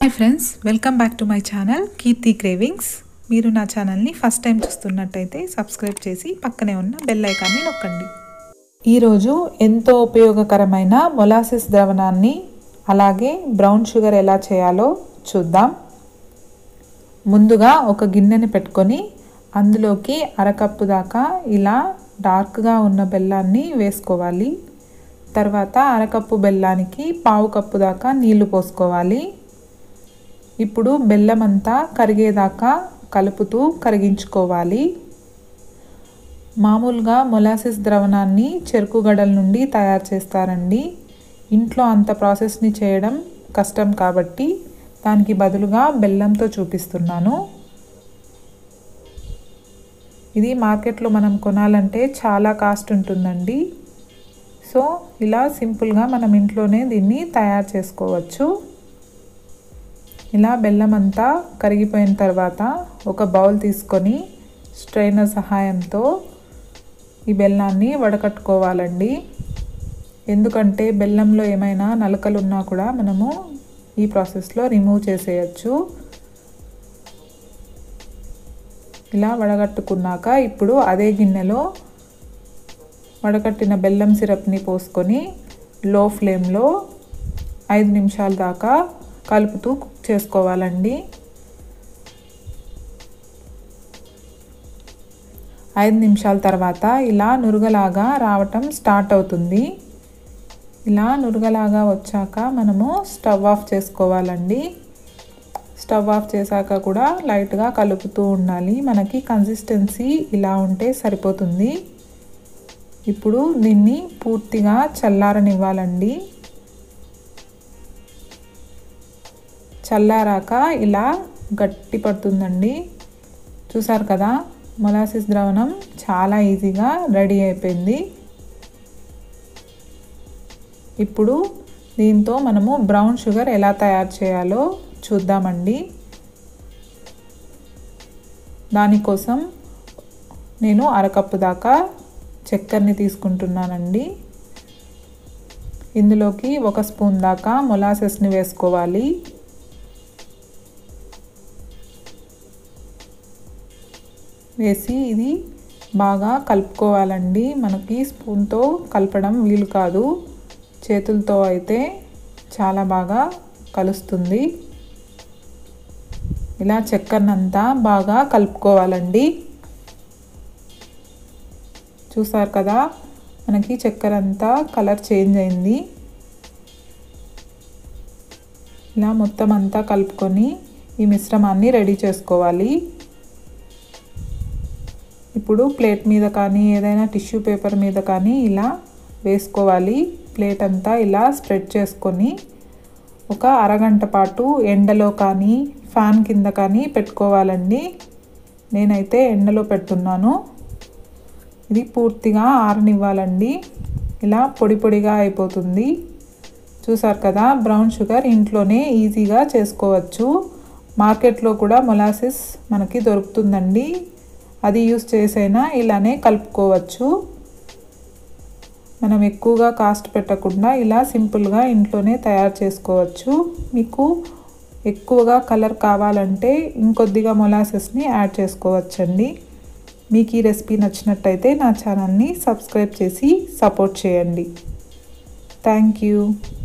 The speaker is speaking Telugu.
Hi friends, welcome back to my channel Keerthi cravings. మీరు నా ఛానల్ని ఫస్ట్ టైం చూస్తున్నట్టయితే సబ్స్క్రైబ్ చేసి పక్కనే ఉన్న బెల్ ఐకాన్ని నొక్కండి. ఈరోజు ఎంతో ఉపయోగకరమైన మొలాసిస్ ద్రావణాన్ని అలాగే బ్రౌన్ షుగర్ ఎలా చేయాలో చూద్దాం. ముందుగా ఒక గిన్నెని పెట్టుకొని అందులోకి అరకప్పు దాకా ఇలా డార్క్గా ఉన్న బెల్లాన్ని వేసుకోవాలి. తర్వాత అరకప్పు బెల్లానికి పావు కప్పు దాకా నీళ్లు పోసుకోవాలి. ఇప్పుడు బెల్లం అంతా కరిగేదాకా కలుపుతూ కరిగించుకోవాలి. మామూలుగా మొలాసిస్ ద్రావణాన్ని చెరుకు గడల నుండి తయారు చేస్తారండి. ఇంట్లో అంత ప్రాసెస్ని చేయడం కష్టం కాబట్టి దానికి బదులుగా బెల్లంతో చూపిస్తున్నాను. ఇది మార్కెట్లో మనం కొనాలంటే చాలా కాస్ట్ ఉంటుందండి. సో ఇలా సింపుల్గా మనం ఇంట్లోనే దీన్ని తయారు చేసుకోవచ్చు. ఇలా బెల్లం అంతా కరిగిపోయిన తర్వాత ఒక బౌల్ తీసుకొని స్ట్రైనర్ సహాయంతో ఈ బెల్లాన్ని వడకట్టుకోవాలండి. ఎందుకంటే బెల్లంలో ఏమైనా నలకలు ఉన్నా కూడా మనము ఈ ప్రాసెస్లో రిమూవ్ చేసేయచ్చు. ఇలా వడగట్టుకున్నాక ఇప్పుడు అదే గిన్నెలో వడకట్టిన బెల్లం సిరప్ని పోసుకొని లో ఫ్లేమ్లో 5 నిమిషాల దాకా కలుపుతూ కుక్ చేసుకోవాలండి. 5 నిమిషాల తర్వాత ఇలా నురగలాగా రావటం స్టార్ట్ అవుతుంది. ఇలా నురగలాగా వచ్చాక మనము స్టవ్ ఆఫ్ చేసుకోవాలండి. స్టవ్ ఆఫ్ చేశాక కూడా లైట్గా కలుపుతూ ఉండాలి. మనకి కన్సిస్టెన్సీ ఇలా ఉంటే సరిపోతుంది. ఇప్పుడు దీన్ని పూర్తిగా చల్లారనివ్వాలండి. చల్లారాక ఇలా గట్టి పడుతుందండి. చూసారు కదా, మొలాసిస్ ద్రావణం చాలా ఈజీగా రెడీ అయిపోయింది. ఇప్పుడు దీంతో మనము బ్రౌన్ షుగర్ ఎలా తయారు చేయాలో చూద్దామండి. దానికోసం నేను అరకప్పు దాకా చక్కెరని తీసుకుంటున్నానండి. ఇందులోకి 1 స్పూన్ దాకా మొలాసెస్ని వేసుకోవాలి. వేసి ఇది బాగా కలుపుకోవాలండి. మనకి స్పూన్తో కలపడం వీలు కాదు, చేతులతో అయితే చాలా బాగా కలుస్తుంది. ఇలా చక్కెరనంతా బాగా కలుపుకోవాలండి. చూసారు కదా, మనకి చక్కెర అంతా కలర్ చేంజ్ అయింది. ఇలా మొత్తం అంతా కలుపుకొని ఈ మిశ్రమాన్ని రెడీ చేసుకోవాలి. ఇప్పుడు ప్లేట్ మీద కానీ ఏదైనా టిష్యూ పేపర్ మీద కానీ ఇలా వేసుకోవాలి. ప్లేట్ అంతా ఇలా స్ప్రెడ్ చేసుకొని ఒక అరగంట పాటు ఎండలో కానీ ఫ్యాన్ కింద కానీ పెట్టుకోవాలండి. నేనైతే ఎండలో పెడుతున్నాను. ఇది పూర్తిగా ఆరనివ్వాలండి. ఇలా పొడి పొడిగా అయిపోతుంది. చూసారు కదా, బ్రౌన్ షుగర్ ఇంట్లోనే ఈజీగా చేసుకోవచ్చు. మార్కెట్లో కూడా మొలాసిస్ మనకి దొరుకుతుందండి. అది యూస్ చేసైనా ఇలానే కలుపుకోవచ్చు. మనం ఎక్కువగా కాస్ట్ పెట్టకుండా ఇలా సింపుల్గా ఇంట్లోనే తయారు చేసుకోవచ్చు. మీకు ఎక్కువగా కలర్ కావాలంటే ఇంకొద్దిగా మొలాసెస్ని యాడ్ చేసుకోవచ్చండి. మీకు ఈ రెసిపీ నచ్చినట్టయితే నా ఛానల్ని సబ్స్క్రైబ్ చేసి సపోర్ట్ చేయండి. Thank you.